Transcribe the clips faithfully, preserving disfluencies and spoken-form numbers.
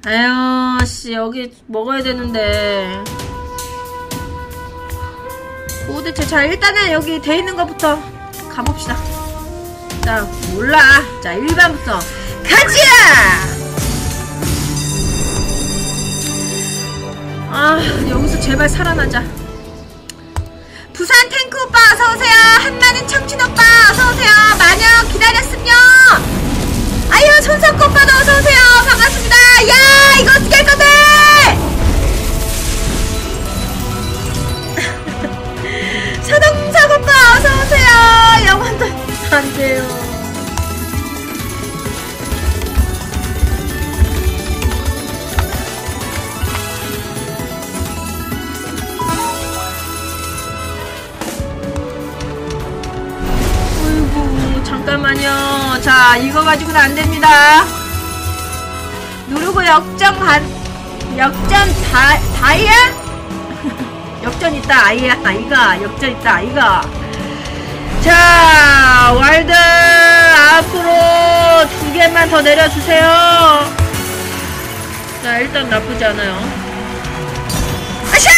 에휴, 씨, 여기 먹어야 되는데. 도대체, 자, 일단은 여기 돼 있는 것부터 가봅시다. 자, 몰라. 자, 일 반부터 가자! 아, 여기서 제발 살아나자. 부산 탱크 오빠 어서오세요. 한마는 청춘 오빠 어서오세요. 마녀 기다렸음요. 아유, 손석구 오빠도 어서오세요. 반갑습니다. 야, 이거 어떻게 할 건데? 서동석 오빠 어서오세요. 영원도 안 돼요. 잠깐만요. 자, 이거 가지고는 안 됩니다. 누르고 역전 반, 역전 다, 다이아? 역전 있다, 아이야. 아이가, 역전 있다, 아이가. 자, 월드 앞으로 두 개만 더 내려주세요. 자, 일단 나쁘지 않아요. 아샤!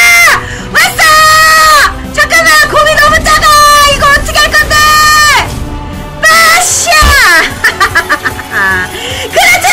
왔어! 잠깐만, 공이 너무 작아! 이거 어떻게 할 건데? 아샤! 그렇지!